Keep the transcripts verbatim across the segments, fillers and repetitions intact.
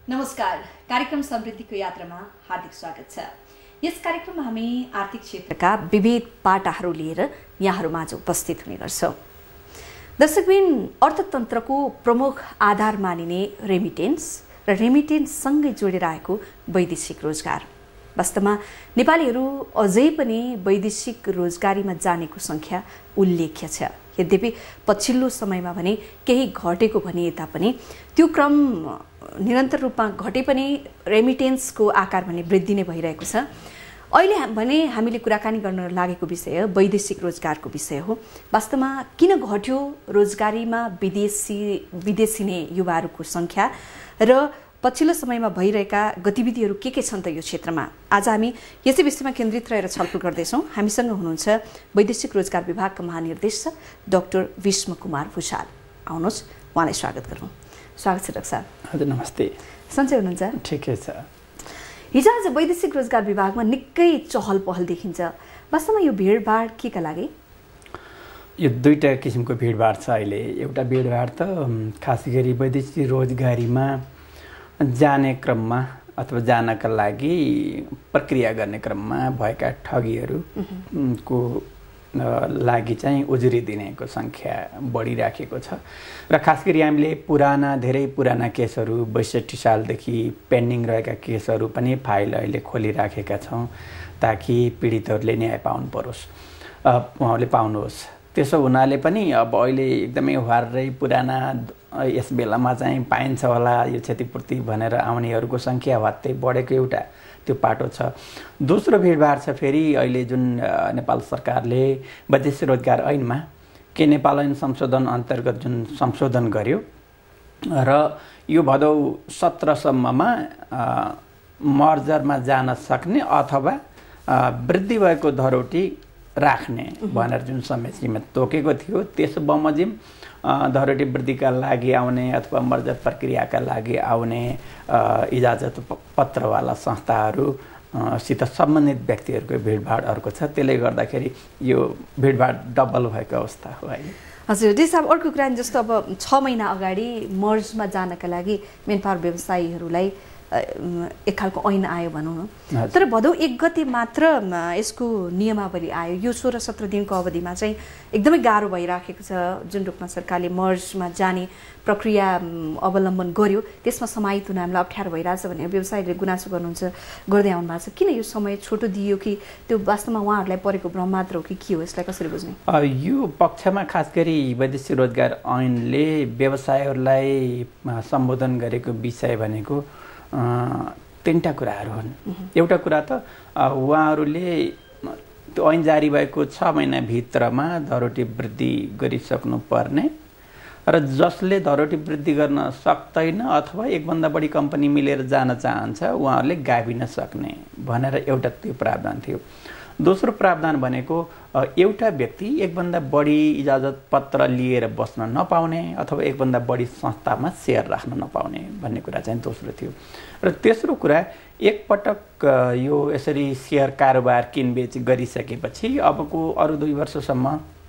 नमस्कार, कार्यक्रम समृद्धिको यात्रामा हार्दिक स्वागत छ। यस कार्यक्रममा हामी आर्थिक क्षेत्रका विविध पाटाहरू लिएर यहाँहरूमाझ उपस्थित हुने गर्छौँ। दर्शकबिन, अर्थतन्त्रको प्रमुख आधार मानिने रेमिटेन्स र रेमिटेन्ससँगै जोडेर आएको वैदेशिक रोजगार। वास्तवमा नेपालीहरू अझै पनि वैदेशिक रोजगारीमा जानेको सङ्ख्या उल्लेख्य छ। यद्यपि पछिल्लो समयमा भने केही घटेको भनिए तापनि त्यो क्रम निरन्तर रूपमा घटे पनि रेमिटेन्सको आकार भने वृद्धि नै भइरहेको छ। अहिले भने हामीले कुराकानी गर्न लागेको विषय वैदेशिक रोजगारको विषय हो। वास्तवमा किन घट्यो रोजगारीमा विदेशी विदेशिने युवाहरूको सङ्ख्या र पछिल्लो समयमा भइरहेका गतिविधिहरू के के छन् त यो क्षेत्रमा? आज हामी यसै विषयमा केन्द्रित रहेर छलफल गर्दैछौँ। हामीसँग हुनुहुन्छ वैदेशिक रोजगार विभागका महानिर्देशक डाक्टर विष्म कुमार भुषाल। आउनुहोस्, उहाँलाई स्वागत गरौँ। स्वागत छ डाक्टर साहब। हजुर, नमस्ते। सन्चै हुनुहुन्छ? ठिकै छ। हिजो आज वैदेशिक रोजगार विभागमा निकै चहल पहल देखिन्छ। वास्तवमा यो भिडभाड के का लागि? यो दुईटा किसिमको भिडभाड छ अहिले। एउटा भिडभाड त खास गरी वैदेशिक रोजगारीमा जाने क्रममा अथवा जानका लागि प्रक्रिया गर्ने क्रममा भएका ठगीहरूको लागि चाहिँ उजुरी दिनेको सङ्ख्या बढिराखेको छ। र खास गरी हामीले पुराना धेरै पुराना केसहरू बैसठी सालदेखि पेन्डिङ रहेका केसहरू पनि फाइल अहिले खोलिराखेका छौँ, ताकि पीडितहरूले न्याय पाउनु परोस्, उहाँले पाउनुहोस्। त्यसो हुनाले पनि अब अहिले एकदमै वारै पुराना यस बेलामा चाहिँ पाइन्छ होला यो क्षतिपूर्ति भनेर आउनेहरूको सङ्ख्या वात्तै बढेको एउटा त्यो पाटो छ। दोस्रो भिडभाड छ फेरि अहिले जुन नेपाल सरकारले वैदेशिक रोजगार ऐनमा के नेपाल ऐन संशोधन अन्तर्गत जुन संशोधन गर्यो र यो भदौ सत्रसम्ममा मर्जरमा जान सक्ने अथवा वृद्धि भएको धरोटी राख्ने भनेर जुन समय सीमा तोकेको थियो, त्यस बमोजिम धरोटी वृद्धिका लागि आउने अथवा मर्जर प्रक्रियाका लागि आउने इजाजत पत्रवाला संस्थाहरूसित सम्बन्धित व्यक्तिहरूको भिडभाड अर्को छ। त्यसले गर्दाखेरि यो भिडभाड डबल भएको अवस्था हो अहिले। हजुर, त्यस अब अर्को कुरा जस्तो अब छ महिना अगाडि मर्जमा जानका लागि मेन पावर व्यवसायीहरूलाई एक खालको ऐन आयो भनौँ न, तर भदौ एक गते मात्र यसको नियमावली आयो। यो सोह्र सत्र दिनको अवधिमा चाहिँ एकदमै गाह्रो भइराखेको छ। जुन रूपमा सरकारले मर्जमा जाने प्रक्रिया अवलम्बन गर्यो त्यसमा समाहित हुन हामीलाई अप्ठ्यारो भइरहेछ भनेर व्यवसायीले गुनासो गर्नुहुन्छ, गर्दै आउनु भएको छ। किन यो समय छोटो दियो कि त्यो वास्तवमा उहाँहरूलाई परेको भ्रम मात्र हो कि के हो? यसलाई कसरी बुझ्ने? यो पक्षमा खास गरी वैदेशिक रोजगार ऐनले व्यवसायहरूलाई सम्बोधन गरेको विषय भनेको तीनटा कुराहरू हुन्। एउटा कुरा त उहाँहरूले त्यो ऐन जारी भएको छ महिनाभित्रमा धरोटी वृद्धि गरिसक्नु पर्ने र जसले धरोटी वृद्धि गर्न सक्दैन अथवा एकभन्दा बढी कम्पनी मिलेर जान चाहन्छ उहाँहरूले गाभिन सक्ने भनेर एउटा त्यो प्रावधान थियो। दोस्रो प्रावधान भनेको एउटा व्यक्ति एकभन्दा बढी इजाजत पत्र लिएर बस्न नपाउने अथवा एकभन्दा बढी संस्थामा सेयर राख्न नपाउने भन्ने कुरा चाहिँ दोस्रो थियो। र तेस्रो कुरा, एकपटक यो यसरी सेयर कारोबार किनबेच गरिसकेपछि अबको अरू दुई वर्षसम्म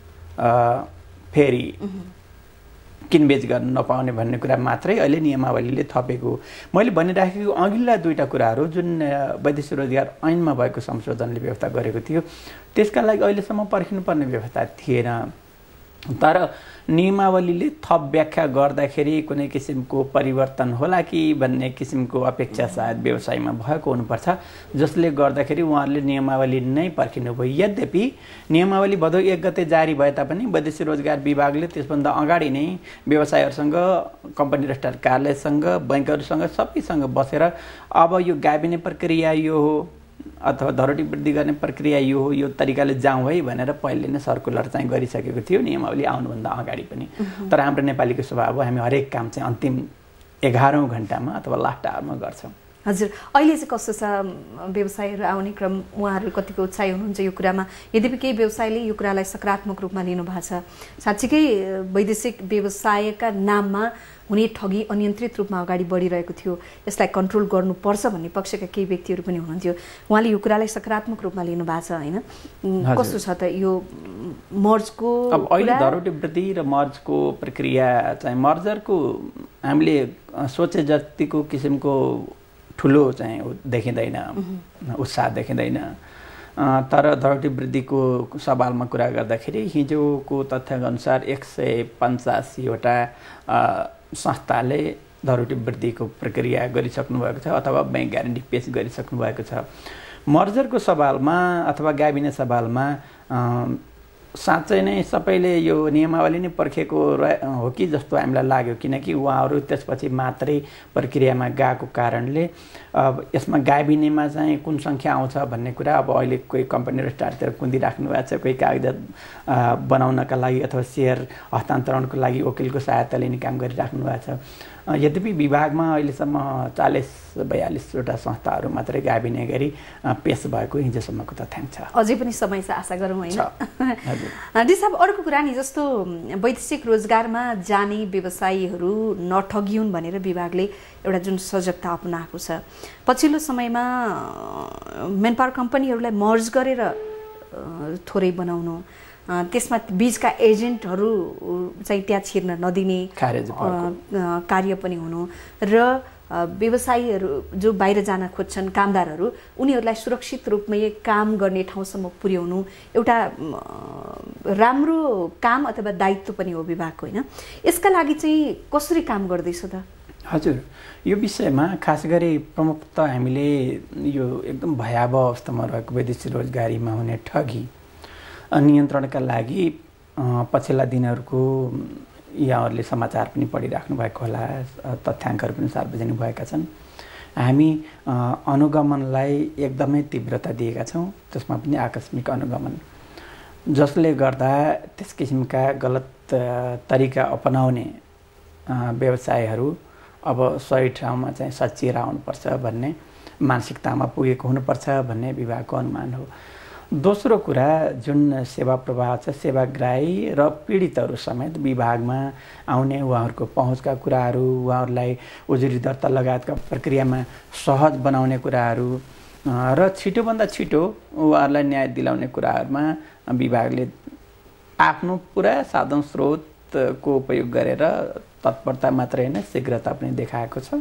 फेरि किनबेच गर्न नपाउने भन्ने कुरा मात्रै अहिले नियमावलीले थपेको। मैले भनिराखेको अघिल्ला दुईटा कुराहरू जुन वैदेशिक रोजगार ऐनमा भएको संशोधनले व्यवस्था गरेको थियो त्यसका लागि अहिलेसम्म पर्खिनुपर्ने व्यवस्था थिएन। तर नियमावलीले थप व्याख्या गर्दाखेरि कुनै किसिमको परिवर्तन होला कि भन्ने किसिमको अपेक्षा सायद व्यवसायमा भएको हुनुपर्छ, जसले गर्दाखेरि उहाँहरूले नियमावली नै पर्खिनुभयो। यद्यपि नियमावली भदौ एक गते जारी भए तापनि वैदेशिक रोजगार विभागले त्यसभन्दा अगाडि नै व्यवसायहरूसँग, कम्पनी रजिस्ट्रार कार्यालयसँग, बैङ्कहरूसँग सबैसँग बसेर अब यो गाभिने प्रक्रिया यो हो अथवा धरोटी वृद्धि गर्ने प्रक्रिया यो हो, यो तरिकाले जाउँ है भनेर पहिले नै सर्कुलर चाहिँ गरिसकेको थियो नियमावली आउनुभन्दा अगाडि पनि। तर हाम्रो नेपालीको स्वभाव हो, हामी हरेक काम चाहिँ अन्तिम एघारौँ घन्टामा अथवा लास्ट आवरमा गर्छौँ। हजुर, अहिले चाहिँ कस्तो छ व्यवसायहरू आउने क्रम, उहाँहरू कतिको उत्साही हुनुहुन्छ यो कुरामा? यद्यपि केही व्यवसायले यो कुरालाई सकारात्मक रूपमा लिनु भएको छ। साँच्चीकै वैदेशिक व्यवसायका नाममा हुने ठगी अनियन्त्रित रूपमा अगाडि बढिरहेको थियो, यसलाई कन्ट्रोल गर्नुपर्छ भन्ने पक्षका केही व्यक्तिहरू पनि हुनुहुन्थ्यो। उहाँले यो कुरालाई सकारात्मक रूपमा लिनु भएको छ होइन? कस्तो छ त यो मर्जको? अब अहिले धरोटी वृद्धि र मर्जको प्रक्रिया चाहिँ मर्जरको हामीले सोचे जतिको किसिमको ठुलो चाहिँ देखिँदैन, उत्साह देखिँदैन। तर धरोटी वृद्धिको सवालमा कुरा गर्दाखेरि हिजोको तथ्याङ्क अनुसार एक सय पचासीवटा संस्थाले धरोटी वृद्धिको प्रक्रिया गरिसक्नु भएको छ अथवा ब्याङ्क ग्यारेन्टी पेश गरिसक्नु भएको छ। मर्जरको सवालमा अथवा गाभिने सवालमा साँच्चै नै सबैले यो नियमावली नै पर्खेको हो कि जस्तो हामीलाई लाग्यो, किनकि उहाँहरू त्यसपछि मात्रै प्रक्रियामा गएको कारणले अब यसमा गाभिनेमा चाहिँ कुन सङ्ख्या आउँछ भन्ने कुरा अब अहिले कोही कम्पनी रजिस्ट्रारतिर कुन्दिराख्नु भएको छ, कोही कागजात बनाउनका लागि अथवा सेयर हस्तान्तरणको लागि वकिलको सहायता लिने काम गरिराख्नु भएको छ। यद्यपि विभागमा अहिलेसम्म चालिस बयालिसवटा संस्थाहरू मात्रै गाभिने गरी पेश भएको हिजोसम्मको तथ्याङ्क छ। अझै पनि समय छ, आशा गरौँ होइन? डी साहब, अर्को कुरा नि जस्तो वैदेशिक रोजगारमा जाने व्यवसायीहरू नठगिउन् भनेर विभागले एउटा जुन सजगता अपनाएको छ, पछिल्लो समयमा मेनपावर कम्पनीहरूलाई मर्ज गरेर थोरै बनाउनु, त्यसमा बीचका एजेन्टहरू चाहिँ त्यहाँ छिर्न नदिने कार्य पनि हुनु र व्यवसायीहरू जो बाहिर जान खोज्छन् कामदारहरू उनीहरूलाई सुरक्षित रूपमै काम गर्ने ठाउँसम्म पुर्याउनु एउटा राम्रो काम अथवा दायित्व पनि हो विभागको होइन? यसका लागि चाहिँ कसरी काम गर्दैछ त? हजुर, यो विषयमा खास गरी प्रमुखतः हामीले यो एकदम भयावह अवस्थामा रहेको वैदेशिक रोजगारीमा हुने ठगी नियन्त्रणका लागि पछिल्ला दिनहरूको यहाँहरूले समाचार पनि पढिराख्नु भएको होला, तथ्याङ्कहरू पनि सार्वजनिक भएका छन्। हामी अनुगमनलाई एकदमै तीव्रता दिएका छौँ, त्यसमा पनि आकस्मिक अनुगमन, जसले गर्दा त्यस किसिमका गलत तरिका अपनाउने व्यवसायहरू अब सही ठाउँमा चाहिँ सचिएर आउनुपर्छ भन्ने मानसिकतामा पुगेको हुनुपर्छ भन्ने विभागको अनुमान हो। दोस्रो कुरा, जुन सेवा प्रवाह छ, सेवाग्राही र पीडितहरू समेत विभागमा आउने उहाँहरूको पहुँचका कुराहरू, उहाँहरूलाई उजुरी दर्ता लगायतका प्रक्रियामा सहज बनाउने कुराहरू र छिटोभन्दा छिटो उहाँहरूलाई न्याय दिलाउने कुराहरूमा विभागले आफ्नो पुरा साधन स्रोतको उपयोग गरेर तत्परता मात्रै होइन शीघ्रता पनि देखाएको छ।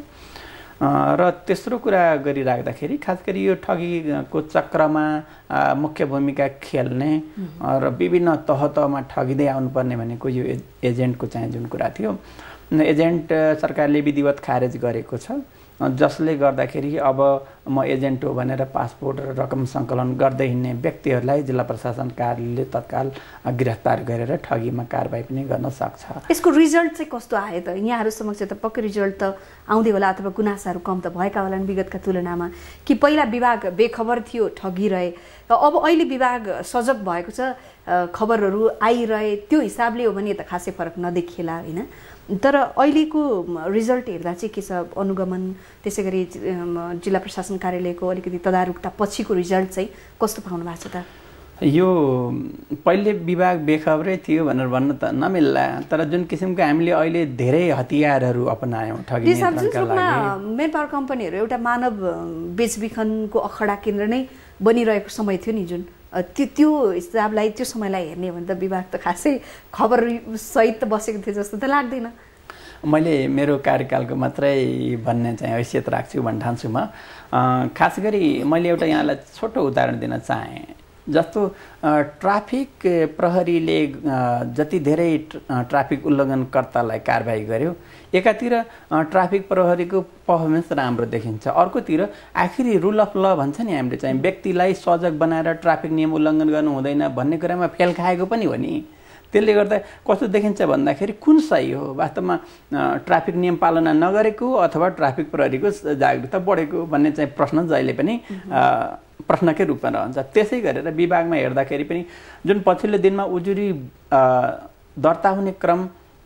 र तेस्रो कुरा गरिराख्दाखेरि खास गरी यो ठगीको चक्रमा मुख्य भूमिका खेल्ने र विभिन्न तह तहमा ठगिँदै आउनुपर्ने भनेको यो एजेन्टको चाहिँ जुन कुरा थियो, एजेन्ट सरकारले विधिवत खारेज गरेको छ, जसले गर्दाखेरि अब म एजेन्ट हो भनेर पासपोर्ट र रकम सङ्कलन गर्दै हिँड्ने व्यक्तिहरूलाई जिल्ला प्रशासन कार्यालयले तत्काल गिरफ्तार गरेर ठगीमा कारबाही पनि गर्न सक्छ। यसको रिजल्ट चाहिँ कस्तो आयो त? यहाँहरू समक्ष त पक्कै रिजल्ट त आउँदै होला अथवा गुनासाहरू कम त भएका होलान् विगतका तुलनामा, कि पहिला विभाग बेखबर थियो ठगिरहे, अब अहिले विभाग सजग भएको छ, खबरहरू आइरहे, त्यो हिसाबले हो भने त खासै फरक नदेखिएला होइन? तर अहिलेको रिजल्ट हेर्दा चाहिँ के छ, अनुगमन त्यसै गरी जिल्ला प्रशासन कार्यालयको अलिकति तदारुकता पछिको रिजल्ट चाहिँ कस्तो पाउनु भएको छ त? यो पहिले विभाग बेखबरै थियो भनेर भन्न त नमिल्ला, तर जुन किसिमको हामीले अहिले धेरै हतियारहरू अपनायौँ ठगी नियन्त्रणका लागि। मेनपावर कम्पनीहरू एउटा मानव बेचबिखनको अखडा केन्द्र नै बनिरहेको समय थियो नि, जुन त्यो त्यो हिसाबलाई त्यो समयलाई हेर्ने हो भने त विभाग त खासै खबर सहित त बसेको थियो जस्तो त लाग्दैन। मैले मेरो कार्यकालको मात्रै भन्ने चाहिँ हैसियत राख्छु भन्ने ठान्छु म। खास गरी मैले एउटा यहाँलाई छोटो उदाहरण दिन चाहेँ। जस्तो ट्राफिक प्रहरीले जति धेरै ट्राफिक उल्लङ्घनकर्तालाई कारबाही गर्यो, एकातिर ट्राफिक प्रहरीको पर्फर्मेन्स राम्रो देखिन्छ, अर्कोतिर आखिरी रुल अफ ल भन्छ नि हामीले चाहिँ व्यक्तिलाई सजग बनाएर ट्राफिक नियम उल्लङ्घन गर्नु हुँदैन भन्ने कुरामा फेल खाएको पनि हो नि। त्यसले गर्दा कस्तो देखिन्छ भन्दाखेरि कुन सही हो, वास्तवमा ट्राफिक नियम पालना नगरेको अथवा ट्राफिक प्रहरीको जागरुकता बढेको भन्ने चाहिँ प्रश्न जहिले पनि प्रश्नकै रूपमा रहन्छ। त्यसै गरेर विभागमा हेर्दाखेरि पनि जुन पछिल्लो दिनमा उजुरी दर्ता हुने क्रम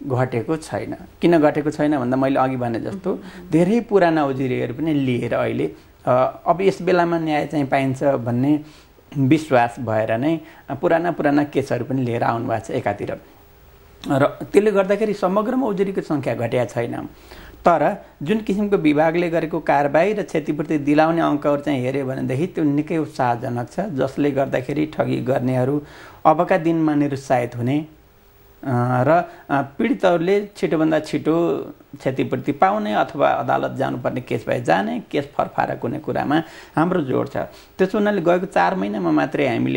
घटेको छैन। किन घटेको छैन भन्दा मैले अघि भने जस्तो धेरै पुराना उजुरीहरू पनि लिएर अहिले अब यस बेलामा न्याय चाहिँ पाइन्छ भन्ने विश्वास भएर नै पुराना पुराना केसहरू पनि लिएर आउनु भएको छ एकातिर, र त्यसले गर्दाखेरि समग्रमा उजुरीको सङ्ख्या घटेको छैन। तर जुन किसिमको विभागले गरेको कारबाही र क्षतिपूर्ति दिलाउने अङ्कहरू चाहिँ हेऱ्यो भनेदेखि त्यो निकै उत्साहजनक छ, जसले गर्दाखेरि ठगी गर्नेहरू अबका दिनमा निरुत्साहित हुने र पीडितहरूले छिटोभन्दा छिटो क्षतिपूर्ति पाउने अथवा अदालत जानुपर्ने केस भए जाने, केस फरफारक हुने कुरामा हाम्रो जोड छ। त्यसो हुनाले गएको चार महिनामा मात्रै हामीले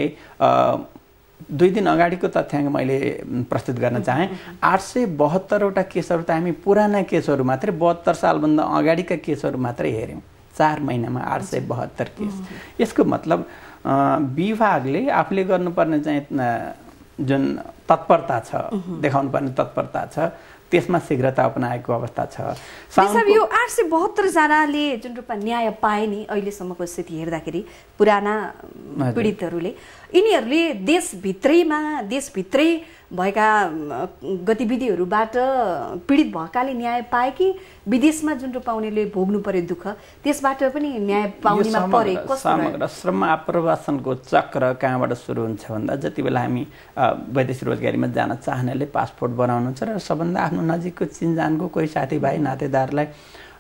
दुई दिन अगाडिको तथ्याङ्क मैले प्रस्तुत गर्न चाहेँ। आठ सय बहत्तरवटा केसहरू त हामी पुराना केसहरू मात्रै बहत्तर सालभन्दा अगाडिका केसहरू मात्रै हेऱ्यौँ। चार महिनामा आठ सय बहत्तर केस। यसको मतलब विभागले आफूले गर्नुपर्ने चाहिँ जुन तत्परता छ, देखाउनु पर्ने तत्परता छ, त्यसमा शीघ्रता अपनाएको अवस्था छ। त्यसैले यो आठ सय बहत्तर जनाले जुन रूपमा न्याय पाए नि अहिलेसम्मको स्थिति हेर्दाखेरि पुराना पीडितहरूले, यिनीहरूले देशभित्रैमा देशभित्रै भएका गतिविधिहरूबाट पीडित भएकाले न्याय पाए कि विदेशमा जुन रूपमा उनीहरूले भोग्नु पर्यो दुःख त्यसबाट पनि न्याय पाउनेमा परे? समग्र श्रम आप्रवासनको चक्र कहाँबाट सुरु हुन्छ भन्दा जति बेला हामी वैदेशिक रोजगारीमा जान चाहनेले पासपोर्ट बनाउनुहुन्छ र सबभन्दा आफ्नो नजिकको चिनजानको कोही साथीभाइ नातेदारलाई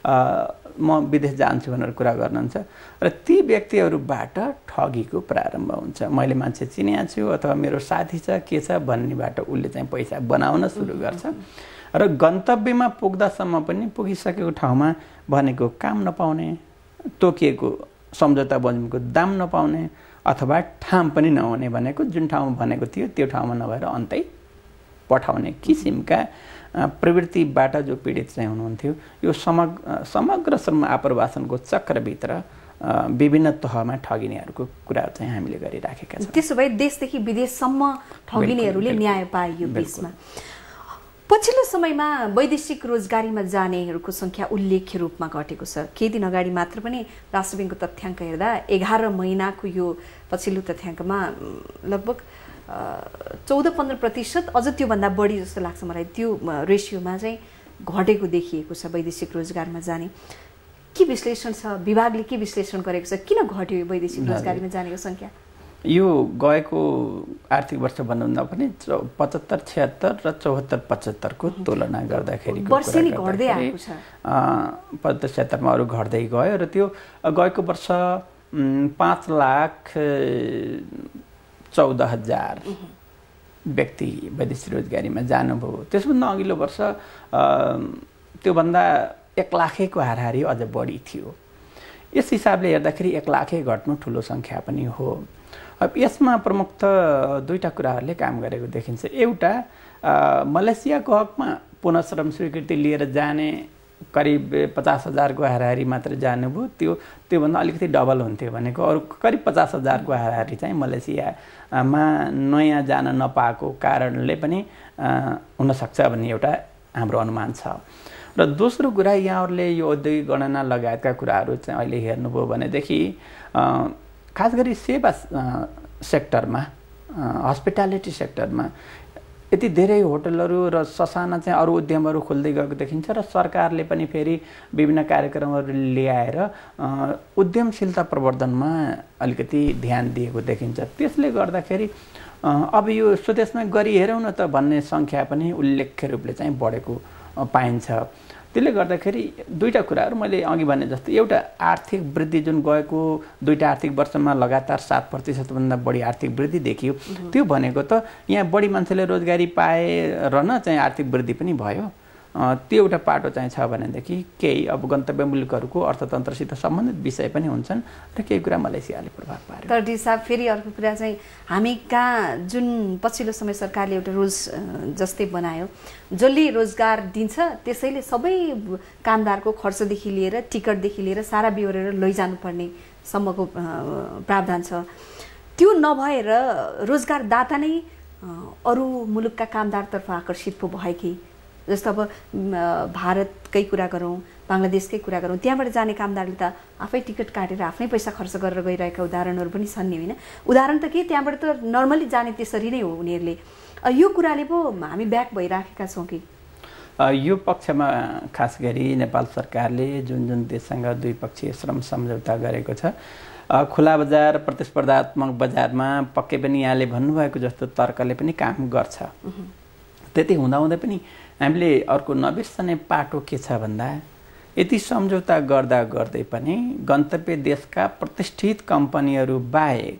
म विदेश जान्छु भनेर कुरा गर्नुहुन्छ र ती व्यक्तिहरूबाट ठगीको प्रारम्भ हुन्छ। मैले मान्छे चिनेको छु अथवा मेरो साथी छ के छ भन्नेबाट उसले चाहिँ पैसा बनाउन सुरु गर्छ र गन्तव्यमा पुग्दासम्म पनि पुगिसकेको ठाउँमा भनेको काम नपाउने, तोकिएको सम्झौता बमोजिमको दाम नपाउने अथवा ठाम पनि नहुने, भनेको जुन ठाउँमा भनेको थियो त्यो ठाउँमा नभएर अन्तै पठाउने किसिमका प्रवृत्तिबाट जो पीडित चाहिँ हुनुहुन्थ्यो। यो समग्र समग्र श्रम आप्रवासनको चक्रभित्र विभिन्न तहमा ठगिनेहरूको कुरा चाहिँ हामीले गरिराखेका छौँ। त्यसो भए देशदेखि विदेशसम्म ठगिनेहरूले न्याय पाए यो बिचमा। पछिल्लो समयमा वैदेशिक रोजगारीमा जानेहरूको सङ्ख्या उल्लेख्य रूपमा घटेको छ। केही दिन अगाडि मात्र पनि राष्ट्र ब्याङ्कको तथ्याङ्क हेर्दा एघार महिनाको यो पछिल्लो तथ्याङ्कमा लगभग चौध पन्ध्र प्रतिशत अझ त्योभन्दा बढी जस्तो लाग्छ मलाई, त्यो रेसियोमा चाहिँ घटेको देखिएको छ वैदेशिक रोजगारमा जाने। के विश्लेषण छ, विभागले के विश्लेषण गरेको छ, किन घट्यो वैदेशिक रोजगारीमा जानेको सङ्ख्या? यो गएको आर्थिक वर्ष भन्नुभन्दा पनि पचहत्तर छिहत्तर र चौहत्तर पचहत्तरको तुलना गर्दाखेरि वर्षेनी घट्दै आएको छ। पचहत्तर छिहत्तरमा अरू घट्दै गयो र त्यो गएको वर्ष पाँच लाख चौध हजार व्यक्ति वैदेशिक रोजगारीमा जानुभयो। त्यसभन्दा अघिल्लो वर्ष त्योभन्दा एक लाखैको हाराहारी अझ बढी थियो। यस हिसाबले हेर्दाखेरि एक लाखै घट्नु ठुलो सङ्ख्या पनि हो। अब यसमा प्रमुख त दुईवटा कुराहरूले काम गरेको देखिन्छ। एउटा, मलेसियाको हकमा पुनः श्रम स्वीकृति लिएर जाने करिब पचास हजारको हाराहारी मात्र जानुभयो। त्यो त्योभन्दा अलिकति डबल हुन्थ्यो भनेको, अरू करिब पचास हजारको हाराहारी चाहिँ मलेसियामा नयाँ जान नपाएको कारणले पनि हुनसक्छ भन्ने एउटा हाम्रो अनुमान छ। र दोस्रो कुरा, यहाँहरूले यो औद्योगिक गणना लगायतका कुराहरू चाहिँ अहिले हेर्नुभयो भनेदेखि खास गरी सेवा सेक्टरमा, हस्पिटालिटी सेक्टरमा यति धेरै होटलहरू र ससाना चाहिँ अरू उद्यमहरू खोल्दै गएको देखिन्छ र सरकारले पनि फेरि विभिन्न कार्यक्रमहरू ल्याएर उद्यमशीलता प्रवर्धनमा अलिकति ध्यान दिएको देखिन्छ। त्यसले गर्दाखेरि अब यो स्वदेशमा गरी हेरौँ न त भन्ने सङ्ख्या पनि उल्लेख्य रूपले चाहिँ बढेको पाइन्छ। त्यसले गर्दाखेरि दुईवटा कुराहरू मैले अघि भने जस्तो, एउटा आर्थिक वृद्धि जुन गएको दुईवटा आर्थिक वर्षमा लगातार सात प्रतिशतभन्दा बढी आर्थिक वृद्धि देखियो, त्यो भनेको त यहाँ बढी मान्छेले रोजगारी पाएर न चाहिँ आर्थिक वृद्धि पनि भयो। त्यो एउटा पाटो चाहिँ छ भनेदेखि केही अब गन्तव्य मुलुकहरूको अर्थतन्त्रसित सम्बन्धित विषय पनि हुन्छन् र केही कुरा मलेसियाले प्रभाव पार्यो। तर साहब फेरि अर्को कुरा चाहिँ हामी कहाँ जुन पछिल्लो समय सरकारले एउटा रुल्स जस्तै बनायो, जसले रोजगार दिन्छ त्यसैले सबै कामदारको खर्चदेखि लिएर टिकटदेखि लिएर सारा बिहोरेर लैजानुपर्ने सम्मको प्रावधान छ। त्यो नभएर रोजगारदाता नै अरू मुलुकका कामदारतर्फ आकर्षित पो भए कि, जस्तो अब भारतकै कुरा गरौँ, बङ्गलादेशकै कुरा गरौँ, त्यहाँबाट जाने कामदारले त आफै टिकट काटेर आफ्नै पैसा खर्च गरेर गइरहेका उदाहरणहरू पनि छन् नि, होइन? उदाहरण त के, त्यहाँबाट त नर्मली जाने त्यसरी नै हो उनीहरूले। यो कुराले पो हामी ब्याक भइराखेका छौँ कि? यो पक्षमा खास गरी नेपाल सरकारले जुन जुन देशसँग द्विपक्षीय श्रम सम्झौता गरेको छ, खुला बजार प्रतिस्पर्धात्मक बजारमा पक्कै पनि यहाँले भन्नुभएको जस्तो तर्कले पनि काम गर्छ। त्यति हुँदाहुँदै पनि हामीले अर्को नबिर्सने पाटो के छ भन्दा यति सम्झौता गर्दा गर्दै पनि गन्तव्य देशका प्रतिष्ठित कम्पनीहरू बाहेक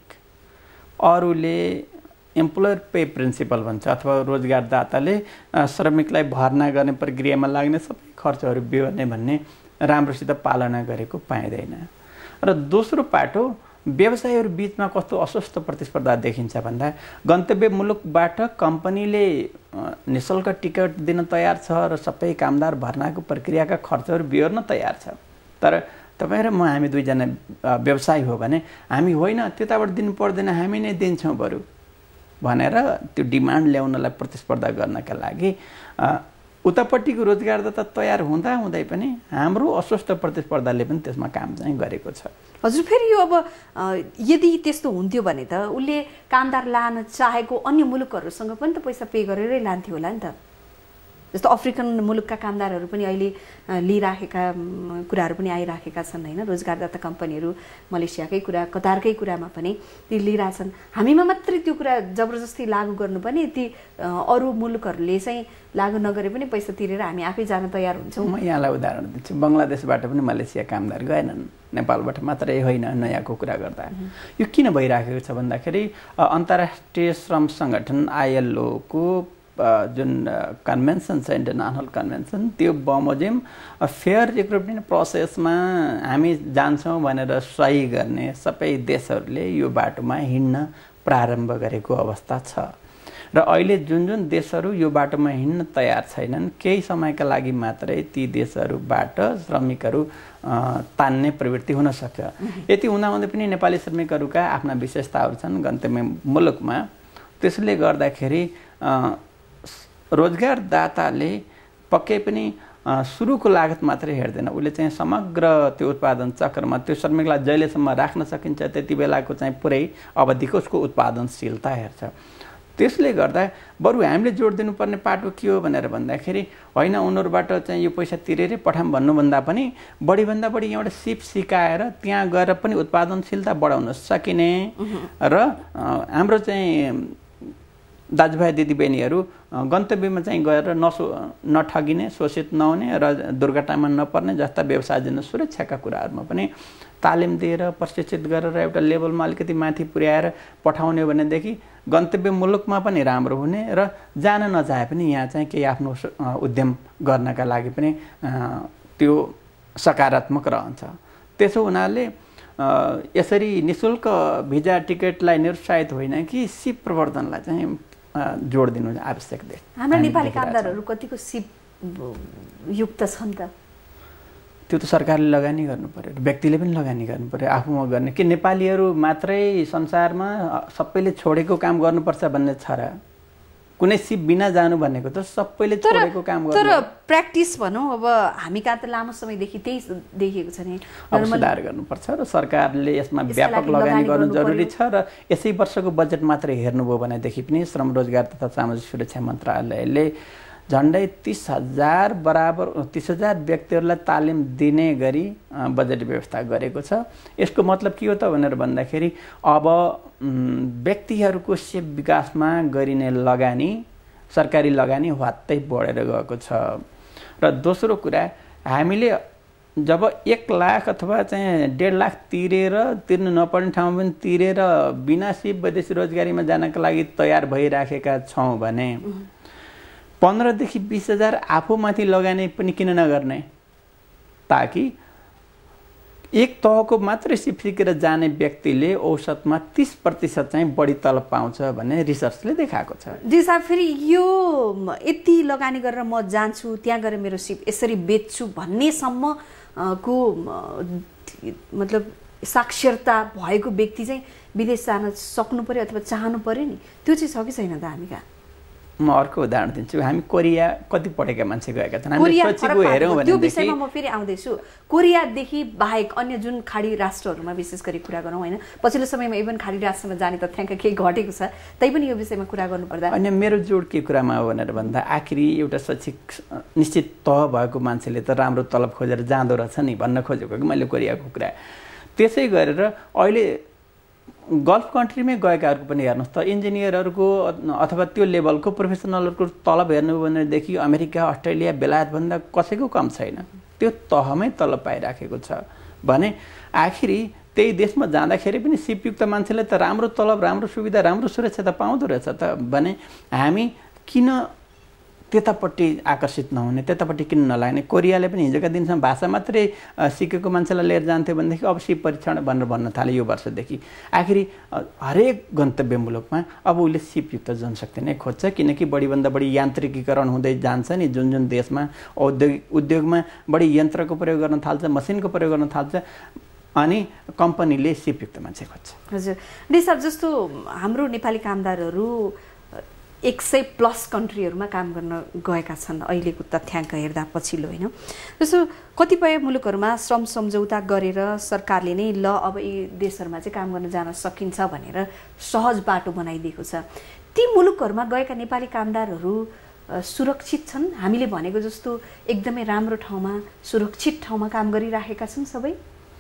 अरूले एम्प्लोयर पे प्रिन्सिपल भन्छ अथवा रोजगारदाताले श्रमिकलाई भर्ना गर्ने प्रक्रियामा लाग्ने सबै खर्चहरू बिहोर्ने भन्ने राम्रोसित पालना गरेको पाइँदैन। र दोस्रो पाटो व्यवसायीहरू बिचमा कस्तो अस्वस्थ प्रतिस्पर्धा देखिन्छ भन्दा गन्तव्य मुलुकबाट कम्पनीले निशुल्क टिकट दिन तयार छ र सबै कामदार भर्नाको प्रक्रियाका खर्चहरू बिहोर्न तयार छ, तर तपाईँ र म हामी दुईजना व्यवसायी हो भने हामी होइन त्यताबाट दिनु पर्दैन हामी नै दिन्छौँ बरु भनेर त्यो डिमान्ड ल्याउनलाई प्रतिस्पर्धा गर्नका लागि उतापट्टिको रोजगारदाता तयार हुँदा हुँदै पनि हाम्रो अस्वस्थ प्रतिस्पर्धाले पनि त्यसमा काम चाहिँ गरेको छ। हजुर, फेरि यो अब यदि त्यस्तो हुन्थ्यो भने त उसले कामदार लान चाहेको अन्य मुलुकहरूसँग पनि त पैसा पे गरेरै लान्थ्यो होला नि त। जस्तो अफ्रिकन मुलुकका कामदारहरू पनि अहिले लिइराखेका कुराहरू पनि आइराखेका छन् होइन। रोजगारदाता कम्पनीहरू मलेसियाकै कुरा कतारकै कुरामा पनि ती लिइरहेछन्। हामीमा मात्रै त्यो कुरा जबरजस्ती लागू गर्नुपर्ने, ती अरू मुलुकहरूले चाहिँ लागू नगरे पनि पैसा तिरेर हामी आफै जान तयार हुन्छौँ। म यहाँलाई उदाहरण दिन्छु, बङ्गलादेशबाट पनि मलेसिया कामदार गएनन्, नेपालबाट मात्रै होइन नयाँको कुरा गर्दा। यो किन भइराखेको छ भन्दाखेरि अन्तर्राष्ट्रिय श्रम सङ्गठन आइएलओको जुन कन्भेन्सन छ, इन्टरनेसनल कन्भेन्सन, त्यो बमोजिम फेयर रिक्रुटमेन्ट प्रोसेसमा हामी जान्छौँ भनेर सही गर्ने सबै देशहरूले यो बाटोमा हिँड्न प्रारम्भ गरेको अवस्था छ। र अहिले जुन जुन देशहरू यो बाटोमा हिँड्न तयार छैनन्, केही समयका लागि मात्रै ती देशहरूबाट श्रमिकहरू तान्ने प्रवृत्ति हुन सक्छ। यति हुँदाहुँदै पनि नेपाली श्रमिकहरूका आफ्ना विशेषताहरू छन् गन्तव्य मुलुकमा। त्यसले गर्दाखेरि रोजगारदाताले पक्कै पनि सुरुको लागत मात्रै हेर्दैन, उसले चाहिँ समग्र त्यो उत्पादन चक्रमा त्यो श्रमिकलाई जहिलेसम्म राख्न सकिन्छ त्यति बेलाको चाहिँ पुरै अवधिको उसको उत्पादनशीलता हेर्छ। त्यसले गर्दा बरु हामीले जोड दिनुपर्ने पाटो के हो भनेर भन्दाखेरि होइन उनीहरूबाट चाहिँ यो पैसा तिरेरै पठाऊँ भन्नुभन्दा पनि बढीभन्दा बढी यहाँबाट सिप सिकाएर त्यहाँ गएर पनि उत्पादनशीलता बढाउन सकिने र हाम्रो चाहिँ दाजुभाइ दिदीबहिनीहरू गन्तव्यमा चाहिँ गएर नसो नठगिने, शोषित नहुने र दुर्घटनामा नपर्ने जस्ता व्यवसायजन्य सुरक्षाका कुराहरूमा पनि तालिम दिएर प्रशिक्षित गरेर एउटा लेभलमा अलिकति माथि पुर्याएर पठाउने भनेदेखि गन्तव्य मुलुकमा पनि राम्रो हुने र जान नचाहे पनि यहाँ चाहिँ केही आफ्नो उद्यम गर्नका लागि पनि त्यो सकारात्मक रहन्छ। त्यसो हुनाले यसरी निशुल्क भिजा टिकटलाई निरुत्साहित होइन कि सिप प्रवर्धनलाई चाहिँ जोड दिनु आवश्यक देश। हाम्रा नेपाली कामदारहरू कतिको सिप युक्त छन् त? त्यो त सरकारले लगानी गर्नु पर्यो, व्यक्तिले पनि लगानी गर्नु पर्यो, आफूमा गर्ने कि नेपालीहरू मात्रै संसारमा सबैले छोडेको काम गर्नुपर्छ भन्ने छ र? कुनै सिप बिना जानु भनेको त सबैले छोडेको काम गर्नु। तर प्र्याक्टिस भनौँ अब हामी कहाँ त लामो समयदेखि त्यही देखिएको छ नि। सुधार गर्नुपर्छ र सरकारले यसमा व्यापक लगानी गर्नु जरुरी छ र यसै वर्षको बजेट मात्रै हेर्नुभयो भनेदेखि पनि श्रम रोजगार तथा सामाजिक सुरक्षा मन्त्रालयले झन्डै तीस हजार बराबर तीस हजार व्यक्तिहरूलाई तालिम दिने गरी बजेट व्यवस्था गरेको छ। यसको मतलब के हो त भनेर भन्दाखेरि अब व्यक्तिहरूको सेवा विकासमा गरिने लगानी, सरकारी लगानी वात्तै बढेर गएको छ। र दोस्रो कुरा, हामीले जब एक लाख अथवा चाहिँ डेढ लाख तिरेर तिर्नु नपर्ने ठाउँमा पनि तिरेर बिना सिप विदेशी रोजगारीमा जानका लागि तयार भइराखेका छौँ भने पन्ध्रदेखि बिस हजार आफूमाथि लगानी पनि किन नगर्ने, ताकि एक तहको मात्रै सिप सिकेर जाने व्यक्तिले औसतमा तीस प्रतिशत चाहिँ बढी तलब पाउँछ भन्ने रिसर्चले देखाएको छ। जी साहब, फेरि यो यति लगानी गरेर म जान्छु त्यहाँ गएर मेरो सिप यसरी बेच्छु भन्नेसम्म को मतलब साक्षरता भएको व्यक्ति चाहिँ विदेश जान सक्नु पर्यो अथवा चाहनु पर्यो नि, त्यो चाहिँ छ कि छैन त हामी कहाँ? म अर्को उदाहरण दिन्छु। हामी कोरिया कति पढेका मान्छे गएका छन्, हामीले सोचेको हेऱ्यौँ भने त्यो विषयमा म फेरि आउँदैछु। कोरियादेखि बाहेक अन्य जुन खाडी राष्ट्रहरूमा विशेष गरी कुरा गरौँ होइन, पछिल्लो समयमा इभन खाडी राष्ट्रमा जाने तथ्याङ्क केही घटेको छ, तैपनि यो विषयमा कुरा गर्नुपर्दा अनि मेरो जोड के कुरामा हो भनेर भन्दा आखिरी एउटा शैक्षिक निश्चित तह भएको मान्छेले त राम्रो तलब खोजेर जाँदो रहेछ नि भन्न खोजेको कि मैले कोरियाको कुरा। त्यसै गरेर अहिले गल्फ कन्ट्रीमै गएकाहरूको पनि हेर्नुहोस् त, इन्जिनियरहरूको अथवा त्यो लेभलको प्रोफेसनलहरूको तलब हेर्नु भनेदेखि अमेरिका अस्ट्रेलिया बेलायतभन्दा कसैको कम छैन, त्यो तहमै तलब पाइराखेको छ भने आखिरी त्यही देशमा जाँदाखेरि पनि सिपयुक्त मान्छेले त राम्रो तलब, राम्रो सुविधा, राम्रो सुरक्षा त पाउँदो रहेछ त भने हामी किन त्यतापट्टि आकर्षित नहुने, त्यतापट्टि किन नलाग्ने? कोरियाले पनि हिजोका दिनसम्म भाषा मात्रै सिकेको मान्छेलाई लिएर जान्थ्यो भनेदेखि अब सिप परीक्षण भनेर भन्न थाल्यो यो वर्षदेखि। आखिरी हरेक गन्तव्य मुलुकमा अब उसले सिपयुक्त जनशक्ति नै खोज्छ, किनकि बढीभन्दा बढी यान्त्रिकीकरण हुँदै जान्छ नि। जुन जुन देशमा औद्योगिक उद्योगमा बढी यन्त्रको प्रयोग गर्न थाल्छ, मसिनको प्रयोग गर्न थाल्छ, अनि कम्पनीले सिपयुक्त मान्छे खोज्छ। हजुर डी साहब, जस्तो हाम्रो नेपाली कामदारहरू एक सय प्लस कन्ट्रीहरूमा काम गर्न गएका छन् अहिलेको तथ्याङ्क हेर्दा पछिल्लो होइन। जस्तो कतिपय मुलुकहरूमा श्रम सम्झौता गरेर सरकारले नै ल अब यी देशहरूमा चाहिँ काम गर्न जान सकिन्छ भनेर सहज बाटो बनाइदिएको छ। ती मुलुकहरूमा गएका नेपाली कामदारहरू सुरक्षित छन्? हामीले भनेको जस्तो एकदमै राम्रो ठाउँमा, सुरक्षित ठाउँमा काम गरिराखेका छन् सबै?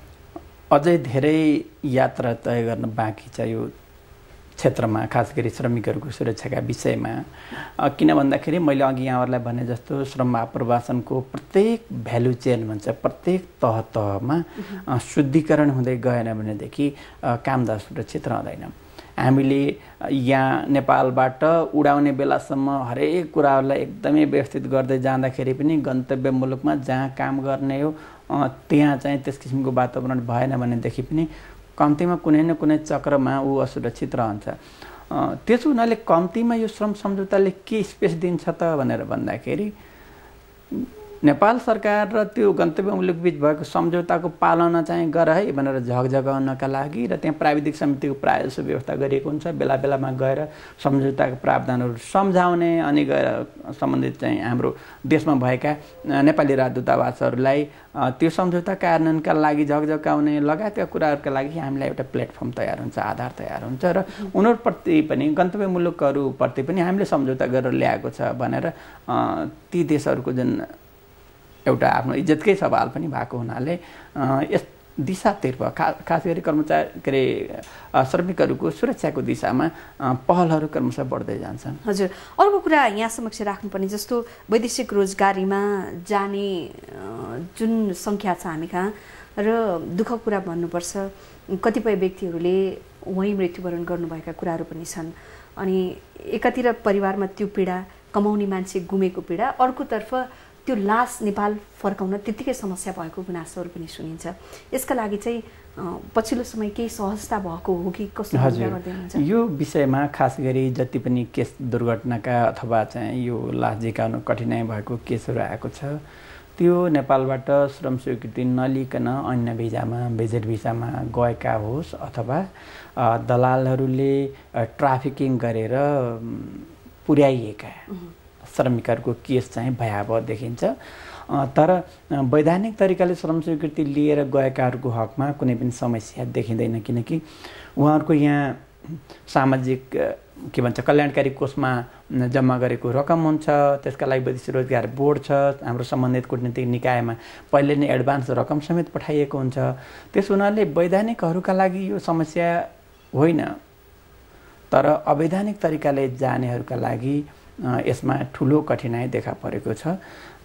अझै धेरै यात्रा तय गर्न बाँकी छ यो क्षेत्रमा, खास गरी श्रमिकहरूको सुरक्षाका विषयमा। किन भन्दाखेरि मैले अघि यहाँहरूलाई भने जस्तो श्रम आप्रवासनको प्रत्येक भ्यालु चेन भन्छ, प्रत्येक तह तहमा शुद्धिकरण हुँदै गएन भनेदेखि कामदार सुरक्षित रहँदैन। हामीले यहाँ नेपालबाट उडाउने बेलासम्म हरेक कुराहरूलाई एकदमै व्यवस्थित गर्दै जाँदाखेरि पनि गन्तव्य मुलुकमा जहाँ काम गर्ने हो त्यहाँ चाहिँ त्यस किसिमको वातावरण भएन भनेदेखि पनि कम्तीमा कुनै न कुनै चक्रमा ऊ असुरक्षित रहन्छ। त्यसो हुनाले कम्तीमा यो श्रम सम्झौताले के स्पेस दिन्छ त भनेर भन्दाखेरि नेपाल सरकार र त्यो गन्तव्य मुलुकबीच भएको सम्झौताको पालना चाहिँ गर है भनेर झकझगाउनका लागि र त्यहाँ प्राविधिक समितिको प्रायः जसो व्यवस्था गरिएको हुन्छ। बेला बेलामा गएर सम्झौताको प्रावधानहरू सम्झाउने अनि गएर सम्बन्धित चाहिँ हाम्रो देशमा भएका नेपाली राजदूतावासहरूलाई त्यो सम्झौता कार्यान्वयनका लागि झकझगाउने लगायतका कुराहरूका लागि हामीलाई एउटा प्लेटफर्म तयार हुन्छ, आधार तयार हुन्छ र उनीहरूप्रति पनि गन्तव्य मुलुकहरूप्रति पनि हामीले सम्झौता गरेर ल्याएको छ भनेर ती देशहरूको जुन एउटा आफ्नो इज्जतकै सवाल पनि भएको हुनाले यस दिशातर्फ खा खास गरी कर्मचारी के अरे श्रमिकहरूको सुरक्षाको दिशामा पहलहरू क्रमशः बढ्दै जान्छन्। हजुर, अर्को कुरा यहाँ समक्ष राख्नुपर्ने जस्तो वैदेशिक रोजगारीमा जाने जुन सङ्ख्या छ हामी कहाँ र दुःख कुरा भन्नुपर्छ, कतिपय व्यक्तिहरूले वहीँ मृत्युवरण गर्नुभएका कुराहरू पनि छन्। अनि एकातिर परिवारमा त्यो पीडा, कमाउने मान्छे गुमेको पीडा, अर्कोतर्फ त्यो लास नेपाल फर्काउन त्यत्तिकै समस्या भएको गुनासोहरू पनि सुनिन्छ। यसका लागि चाहिँ पछिल्लो समय केही सहजता भएको हो कि कस्तो गर्दै हुनुहुन्छ? यो विषयमा खास गरी जति पनि केस दुर्घटनाका अथवा चाहिँ यो लास झिकाउन कठिनाइ भएको केसहरू आएको छ त्यो नेपालबाट श्रम स्वीकृति नलिकन अन्य भिजामा, बेजेट भिसामा गएका होस् अथवा दलालहरूले ट्राफिकिङ गरेर पुर्याइएका श्रमिकहरूको केस चाहिँ भयावह देखिन्छ। तर वैधानिक तरिकाले श्रम स्वीकृति लिएर गएकाहरूको हकमा कुनै पनि समस्या देखिँदैन, किनकि उहाँहरूको यहाँ सामाजिक के भन्छ कल्याणकारी कोषमा जम्मा गरेको रकम हुन्छ, त्यसका लागि वैदेशिक रोजगार बोर्ड छ, हाम्रो सम्बन्धित कूटनीतिक निकायमा पहिले नै एडभान्स रकम समेत पठाइएको हुन्छ। त्यस हुनाले वैधानिकहरूका लागि यो समस्या होइन, तर अवैधानिक तरिकाले जानेहरूका लागि यसमा ठुलो कठिनाइ देखा परेको छ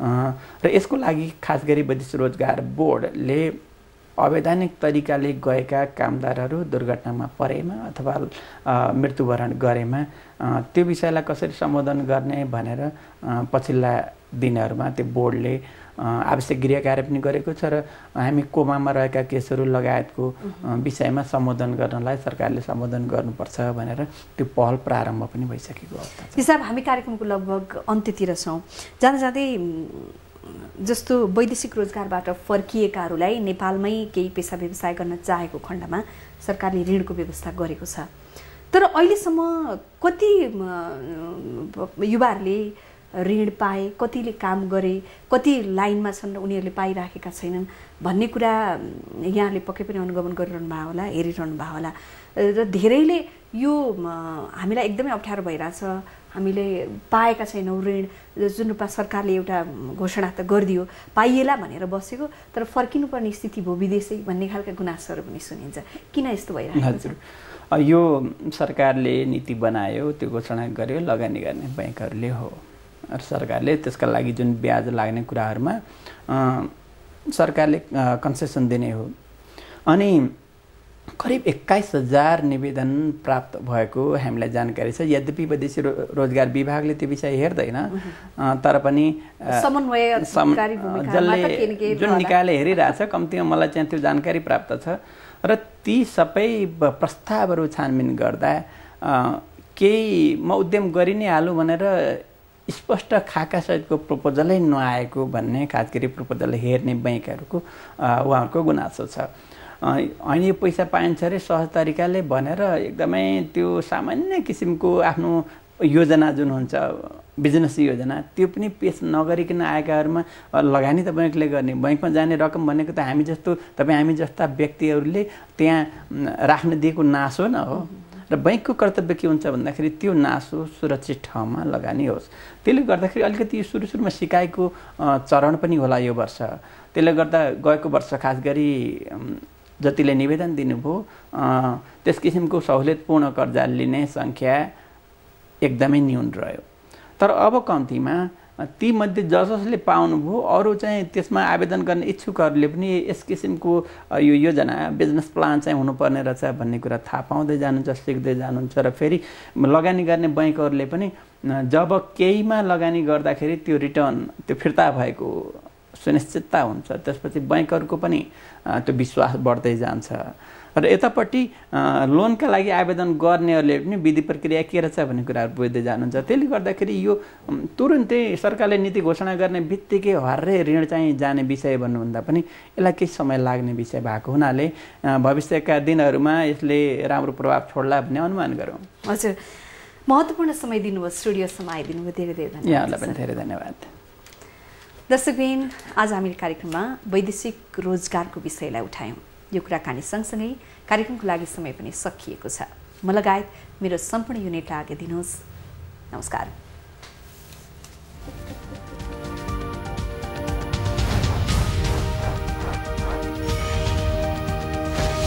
र यसको लागि खास गरी वैदेशिक रोजगार बोर्डले अवैधानिक तरिकाले गएका कामदारहरू दुर्घटनामा परेमा अथवा मृत्युवरण गरेमा त्यो विषयलाई कसरी सम्बोधन गर्ने भनेर पछिल्ला दिनहरूमा त्यो बोर्डले आवश्यक गृह कार्य पनि गरेको छ र हामी कोमामा रहेका केसहरू लगायतको विषयमा सम्बोधन गर्नलाई सरकारले सम्बोधन गर्नुपर्छ भनेर त्यो पहल प्रारम्भ पनि भइसकेको अवस्था छ। हिसाब हामी कार्यक्रमको लगभग अन्त्यतिर छौँ। जाँदा जाँदै जस्तो वैदेशिक रोजगारबाट फर्किएकाहरूलाई नेपालमै केही पेसा व्यवसाय गर्न चाहेको खण्डमा सरकारले ऋणको व्यवस्था गरेको छ। तर अहिलेसम्म कति युवाहरूले ऋण पाए, कतिले काम गरे, कति लाइनमा छन् र उनीहरूले पाइराखेका छैनन् भन्ने कुरा यहाँले पक्कै पनि अनुगमन गरिरहनु भएको होला, हेरिरहनु भएको होला र धेरैले यो हामीलाई एकदमै अप्ठ्यारो भइरहेछ, हामीले पाएका छैनौँ ऋण, जुन रूपमा सरकारले एउटा घोषणा त गरिदियो पाइएला भनेर बसेको, तर फर्किनुपर्ने स्थिति भयो विदेशै भन्ने खालका गुनासोहरू पनि सुनिन्छ। किन यस्तो भइरहेको छ? यो सरकारले नीति बनायो, त्यो घोषणा गर्यो, लगानी गर्ने ब्याङ्कहरूले हो। सरकारले त्यसका लागि जुन ब्याज लाग्ने कुराहरूमा सरकारले कन्सेसन दिने हो। अनि करिब एक्काइस हजार निवेदन प्राप्त भएको हामीलाई जानकारी छ। यद्यपि विदेशी रोजगार विभागले त्यो विषय हेर्दैन, तर पनि जसले जुन निकायले हेरिरहेछ कम्तीमा मलाई चाहिँ त्यो जानकारी प्राप्त छ। र ती सबै प्रस्तावहरू छानबिन गर्दा केही म उद्यम गरि नै हालौँ भनेर स्पष्ट खाका सहितको प्रपोजलै नआएको भन्ने खास गरी प्रपोजल हेर्ने ब्याङ्कहरूको उहाँहरूको गुनासो छ। होइन यो पैसा पाइन्छ अरे सहज तरिकाले भनेर एकदमै त्यो सामान्य किसिमको आफ्नो योजना जुन हुन्छ बिजनेस योजना त्यो पनि पेश नगरिकन आएकाहरूमा लगानी त ब्याङ्कले गर्ने, ब्याङ्कमा जाने रकम भनेको त हामी जस्तो तपाईँ हामी जस्ता व्यक्तिहरूले त्यहाँ राख्न दिएको नासो न हो। र ब्याङ्कको कर्तव्य के हुन्छ भन्दाखेरि त्यो नासो सुरक्षित ठाउँमा लगानी होस्। त्यसले गर्दाखेरि अलिकति सुरु सुरुमा सिकाइको चरण पनि होला यो वर्ष। त्यसले गर्दा गएको वर्ष खास गरी जतिले निवेदन दिनुभयो त्यस किसिमको सहुलियतपूर्ण कर्जा लिने सङ्ख्या एकदमै न्यून रह्यो। तर अब कम्तीमा तीमध्ये जस जसले पाउनुभयो अरू चाहिँ त्यसमा आवेदन गर्ने इच्छुकहरूले पनि यस किसिमको यो योजना बिजनेस प्लान चाहिँ हुनुपर्ने रहेछ भन्ने कुरा थाहा पाउँदै जानुहुन्छ, सिक्दै जानुहुन्छ। र फेरि लगानी गर्ने ब्याङ्कहरूले पनि जब केहीमा लगानी गर्दाखेरि त्यो रिटर्न त्यो फिर्ता भएको सुनिश्चितता हुन्छ, त्यसपछि ब्याङ्कहरूको पनि त्यो विश्वास बढ्दै जान्छ। र यतापट्टि लोनका लागि आवेदन गर्नेहरूले पनि विधि प्रक्रिया के रहेछ भन्ने कुराहरू बुझ्दै जानुहुन्छ। त्यसले गर्दाखेरि यो तुरुन्तै सरकारले नीति घोषणा गर्ने बित्तिकै हर्रे ऋण चाहिँ जाने विषय भन्नुभन्दा पनि यसलाई केही समय लाग्ने विषय भएको हुनाले भविष्यका दिनहरूमा यसले राम्रो प्रभाव छोड्ला भन्ने अनुमान गरौँ। हजुर, महत्त्वपूर्ण समय दिनुभयो, स्टुडियोसम्म आइदिनु भयो, धेरै धेरै धन्यवाद। यहाँहरूलाई पनि धेरै धन्यवाद। दर्शकबिन, आज हामीले कार्यक्रममा वैदेशिक रोजगारको विषयलाई उठायौँ। यो कुराकानी सँगसँगै कार्यक्रमको लागि समय पनि सकिएको छ। म लगायत मेरो सम्पूर्ण युनिटलाई आज्ञा दिनुहोस्। नमस्कार।